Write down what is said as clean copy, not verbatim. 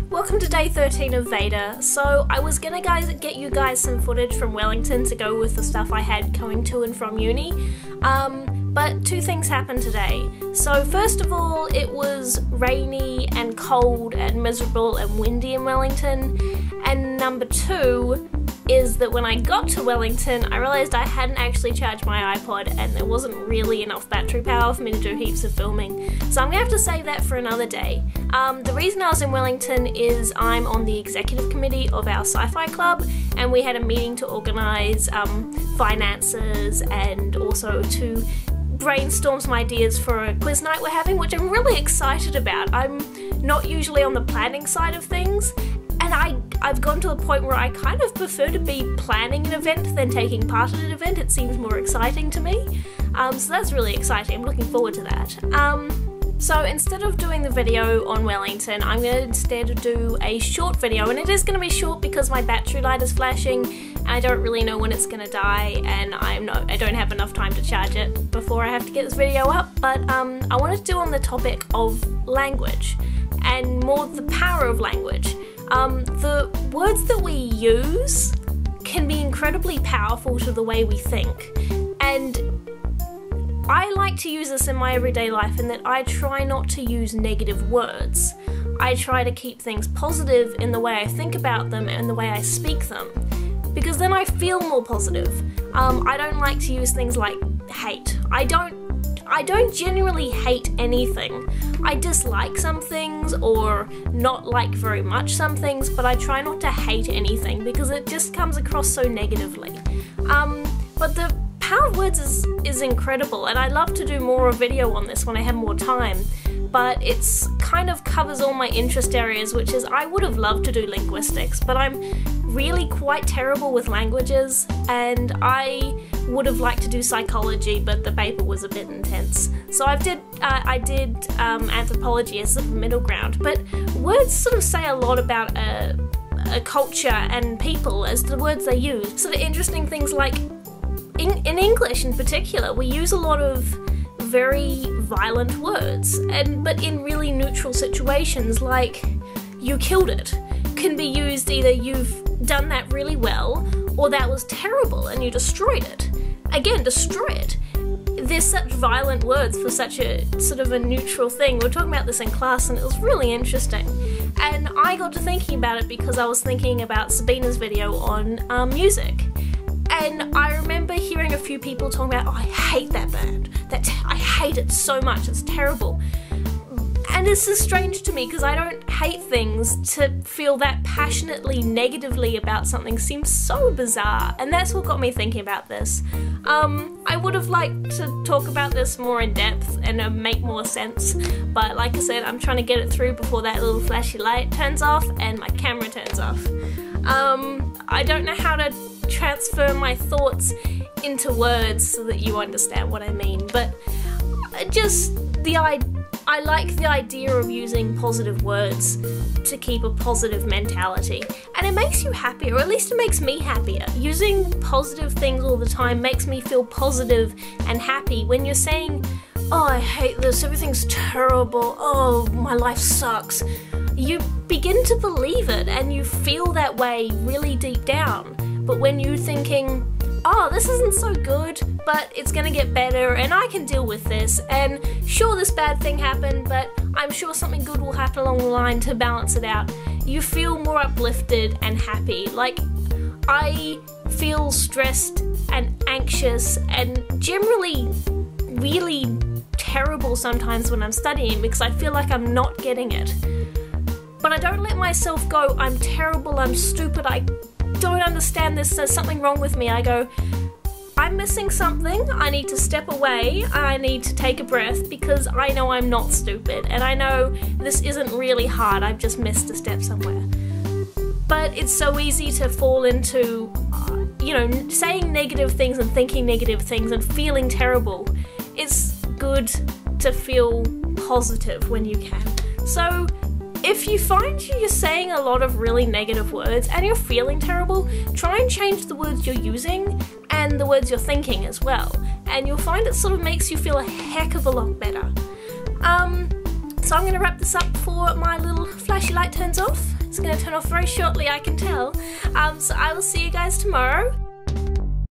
Welcome to day 13 of VEDA. So I was gonna get you guys some footage from Wellington to go with the stuff I had going to and from uni, but two things happened today. So first of all, it was rainy and cold and miserable and windy in Wellington, and number two is that when I got to Wellington, I realised I hadn't actually charged my iPod and there wasn't really enough battery power for me to do heaps of filming. So I'm gonna have to save that for another day. The reason I was in Wellington is I'm on the executive committee of our sci-fi club, and we had a meeting to organise finances and also to brainstorm some ideas for a quiz night we're having, which I'm really excited about. I'm not usually on the planning side of things, and I've gone to a point where I kind of prefer to be planning an event than taking part in an event. It seems more exciting to me. So that's really exciting. I'm looking forward to that. So instead of doing the video on Wellington, I'm going to instead do a short video, and it is going to be short because my battery light is flashing and I don't really know when it's going to die, and I don't have enough time to charge it before I have to get this video up. But I wanted to do on the topic of language, and more the power of language. The words that we use can be incredibly powerful to the way we think, and I like to use this in my everyday life in that I try not to use negative words. I try to keep things positive in the way I think about them and the way I speak them, because then I feel more positive. I don't like to use things like hate. I don't genuinely hate anything. I dislike some things or not like very much some things, but I try not to hate anything because it just comes across so negatively. But the power of words is incredible, and I'd love to do more of a video on this when I have more time, but it's kind of covers all my interest areas, which is I would have loved to do linguistics, but I'm really quite terrible with languages, and I would have liked to do psychology, but the paper was a bit intense. So I did anthropology as a middle ground, but words sort of say a lot about a culture and people as the words they use. Sort of interesting things like in English in particular, we use a lot of very violent words, but in really neutral situations, like you killed it, can be used either you've done that really well or that was terrible and you destroyed it. Again, destroy it. There's such violent words for such a sort of a neutral thing. We were talking about this in class and it was really interesting. And I got to thinking about it because I was thinking about Sabina's video on music. And I remember hearing a few people talking about, oh, I hate that band. I hate it so much, it's terrible. And it's just strange to me because I don't hate things. To feel that passionately negatively about something seems so bizarre, and that's what got me thinking about this. I would have liked to talk about this more in depth and make more sense, but like I said, I'm trying to get it through before that little flashy light turns off and my camera turns off. I don't know how to transfer my thoughts into words so that you understand what I mean, but just I like the idea of using positive words to keep a positive mentality, and it makes you happier, or at least it makes me happier. Using positive things all the time makes me feel positive and happy. When you're saying, oh, I hate this, everything's terrible, oh, my life sucks, you begin to believe it and you feel that way really deep down. But when you're thinking, oh, this isn't so good, but it's gonna get better and I can deal with this, and sure, this bad thing happened, but I'm sure something good will happen along the line to balance it out, you feel more uplifted and happy. Like, I feel stressed and anxious and generally really terrible sometimes when I'm studying because I feel like I'm not getting it. But I don't let myself go, I'm terrible, I'm stupid, I don't understand this, there's something wrong with me. I go, I'm missing something, I need to step away, I need to take a breath because I know I'm not stupid and I know this isn't really hard, I've just missed a step somewhere. But it's so easy to fall into, you know, saying negative things and thinking negative things and feeling terrible. It's good to feel positive when you can. So if you find you're saying a lot of really negative words and you're feeling terrible, try and change the words you're using and the words you're thinking as well, and you'll find it sort of makes you feel a heck of a lot better. So I'm going to wrap this up before my little flashy light turns off. is going to turn off very shortly, I can tell. So I will see you guys tomorrow.